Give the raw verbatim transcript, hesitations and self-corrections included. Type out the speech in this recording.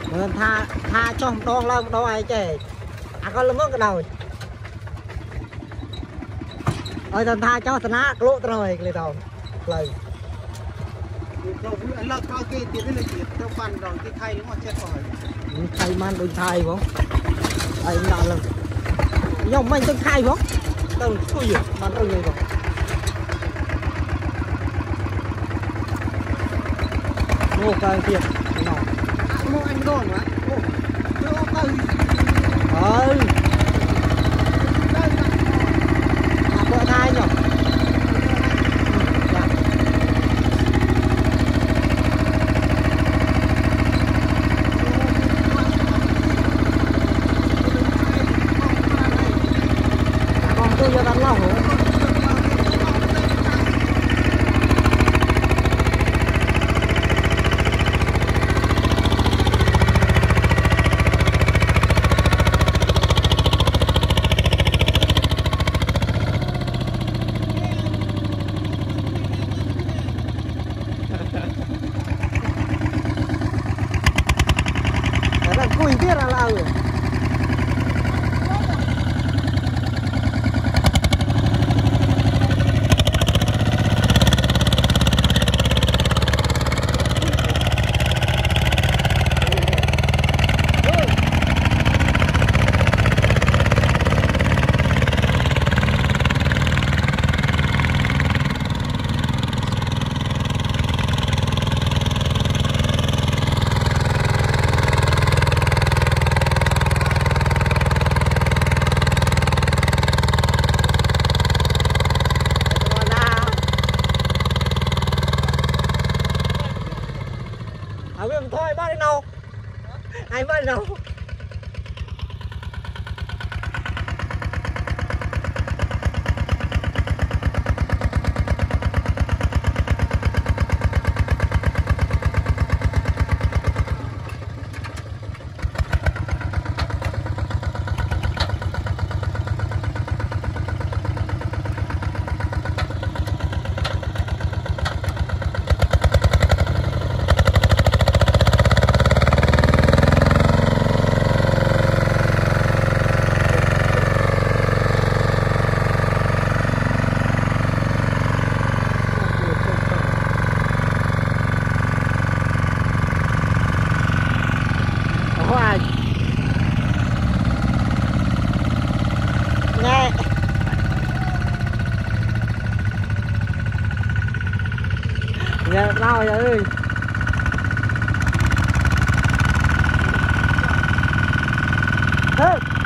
Mình tha tha cho một đòn lâu một đòn ai chè à con lâm mất cái đầu ơi thằng tha cho thằng á lỗ rồi cái đầu lời là cao kia tiền cái này tiền theo phần rồi cái khay nó chết rồi khay man đôi khay không ai nào lần nhau mình tôi khay không đâu có gì man đôi người không mua cái tiền nào mua anh đồn mà mua cây ơi bữa thay nhở còn tôi giờ đang lo hổ cùi biết là lao rồi à biết thôi bắt đi đâu ai bắt đi đâu nghe nghe lao vậy ơi thế